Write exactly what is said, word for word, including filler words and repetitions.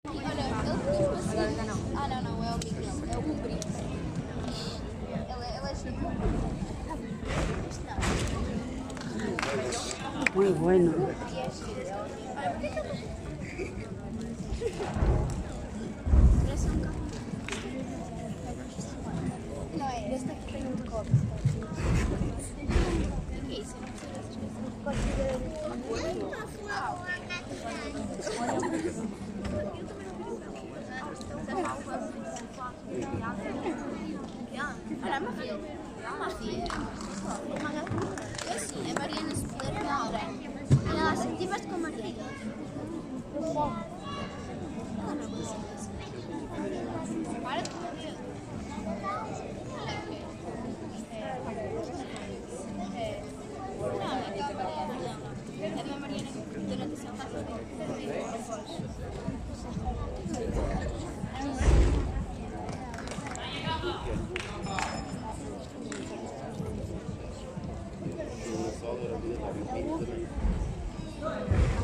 Olha, ele diz-me assim. Agora não. Ah, não, não, é o Miguel, é o Umbri. Ele é, ele é chique. Muy bueno. E é chique. Olha, porquê que ele. Parece um carro. Não é? Este aqui tem um de cobre. O que é isso? Olha, uma filha. Uma filha. Eu sim, a Mariana se puder na hora. E ela assim, estiveste com a Mariana. Ela não gosta disso. Para de comer. Não, é que a Mariana não. É da Mariana que durante a sua casa tem a voz. Só